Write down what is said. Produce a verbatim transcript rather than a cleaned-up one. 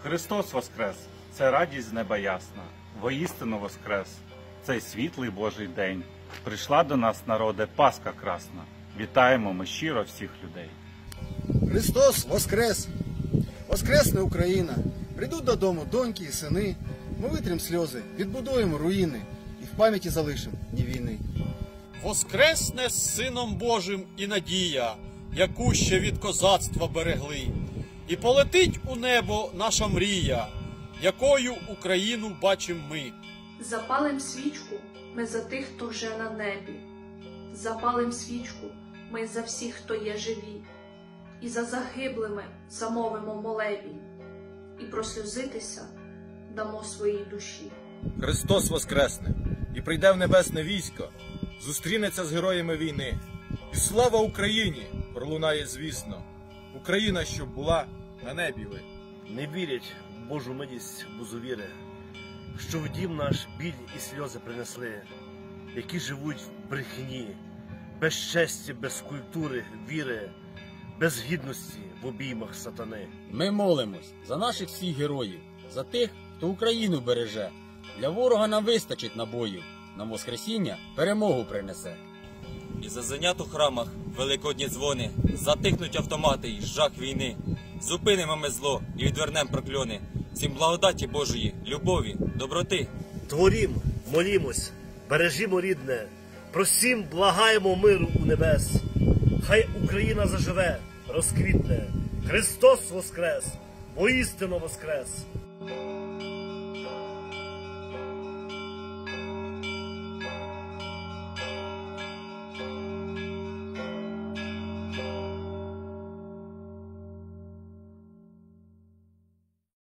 Христос воскрес! Це радість з неба ясна, воістину воскрес! Цей світлий Божий день. Прийшла до нас, народе, Пасха красна. Вітаємо ми щиро всіх людей. Христос воскрес! Воскресне Україна! Прийдуть додому доньки і сини. Ми витрим сльози, відбудуємо руїни і в пам'яті залишимо дні війни. Воскресне з Сином Божим і надія, яку ще від козацтва берегли. І полетить у небо наша мрія, якою Україну бачим ми. Запалим свічку ми за тих, хто вже на небі. Запалим свічку ми за всіх, хто є живі. І за загиблими замовимо молебінь. І прослюзитися дамо своїй душі. Христос воскресне і прийде в небесне військо, зустрінеться з героями війни. І слава Україні пролунає звісно. Україна, щоб була на небі ви. Не вірять в Божу милість бузовіри, що в дім наш біль і сльози принесли, які живуть в брехні, без честі, без культури, віри, без гідності в обіймах сатани. Ми молимось за наших всіх героїв, за тих, хто Україну береже. Для ворога нам вистачить набоїв, нам воскресіння перемогу принесе. І зазенят у храмах великодні дзвони, затихнуть автомати й жах війни. Зупинимо ми зло і відвернем прокльони. Всім благодаті Божої, любові, доброти. Творім, молімось, бережімо рідне, просім, благаємо миру у небес. Хай Україна заживе, розквітне, Христос воскрес, воістину воскрес!